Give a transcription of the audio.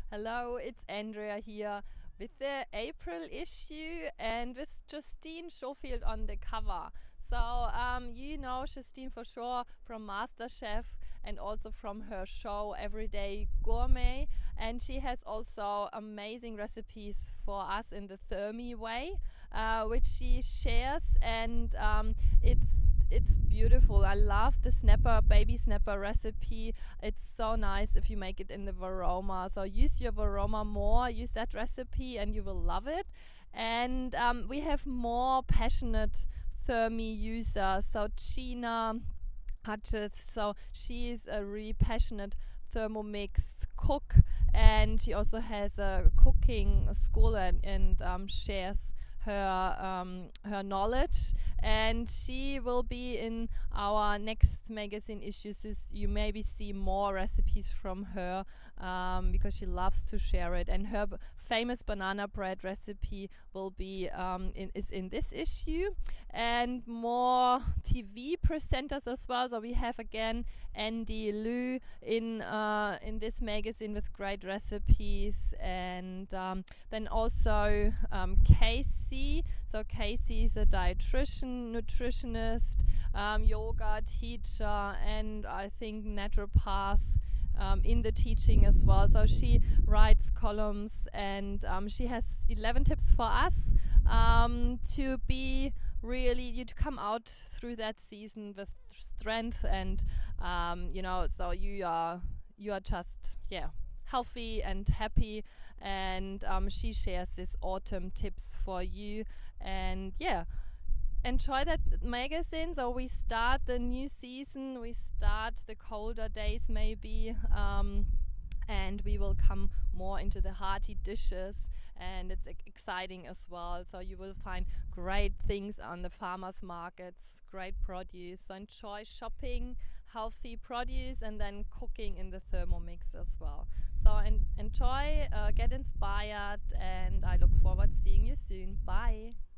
Hello, it's Andrea here with the April issue and with Justine Schofield on the cover. You know Justine for sure from MasterChef and also from her show Everyday Gourmet, and she has also amazing recipes for us in the Thermi way, which she shares, and it's beautiful. I love the snapper, baby snapper recipe. It's so nice if you make it in the Varoma. So use your Varoma more, use that recipe and you will love it. And we have more passionate Thermi users. So Gina Hutches, so she is a really passionate Thermomix cook, and she also has a cooking school and shares her knowledge, and she will be in our next magazine issues. So you maybe see more recipes from her because she loves to share it, and her famous banana bread recipe will be is in this issue, and more TV presenters as well. So we have again Andy Liu in this magazine with great recipes, and then also Casey. So Casey is a dietitian, nutritionist, yoga teacher, and I think naturopath in the teaching as well. So she writes columns, and she has 11 tips for us to be really you to come out through that season with strength, and so you are just healthy and happy, and she shares this autumn tips for you, and enjoy that magazine. So we start the new season, we start the colder days maybe, and we will come more into the hearty dishes, and it's exciting as well. So you will find great things on the farmers markets, great produce. So enjoy shopping healthy produce and then cooking in the Thermomix as well. So enjoy, get inspired, and I look forward to seeing you soon. Bye.